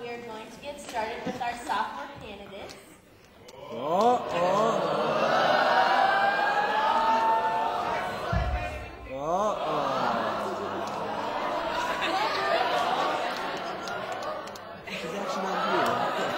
we are going to get started with our sophomore candidates. She's actually not here.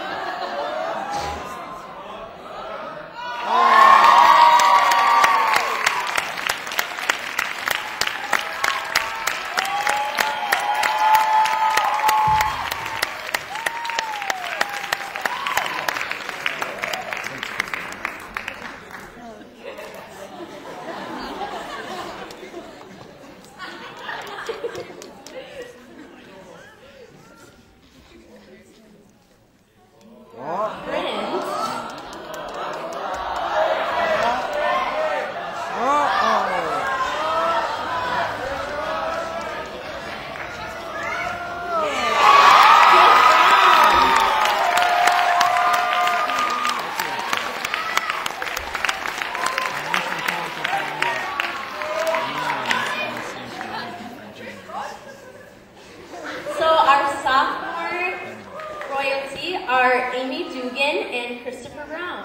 Dugan and Christopher Brown.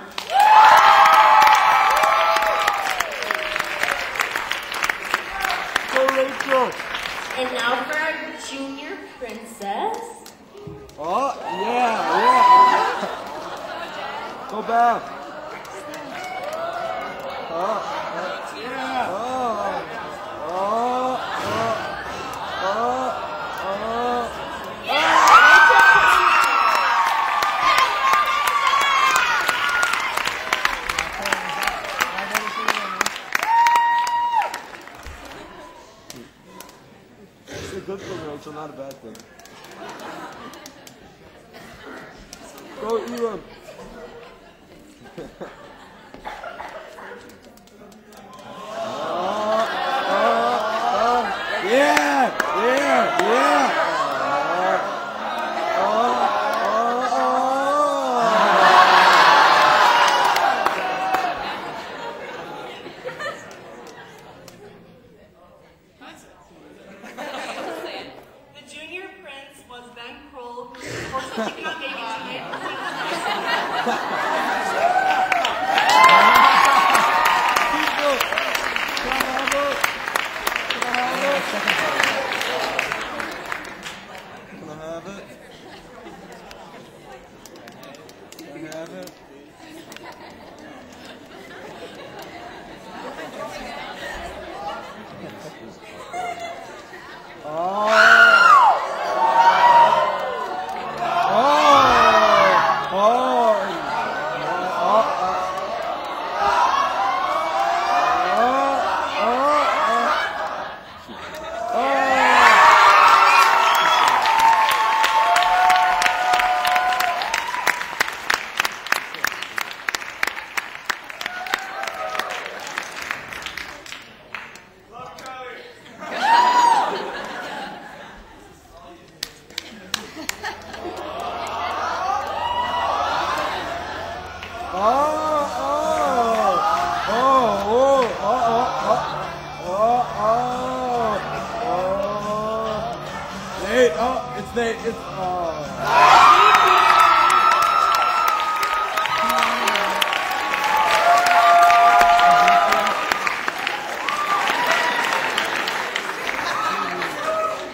Go Rachel! And now for our junior princess. Oh, yeah. Go back. Good for Rachel, not a bad thing. Go Elam. Kroll, who's also keeping on baby tonight.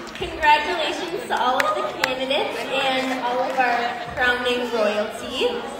Congratulations to all of the candidates and all of our crowning royalty.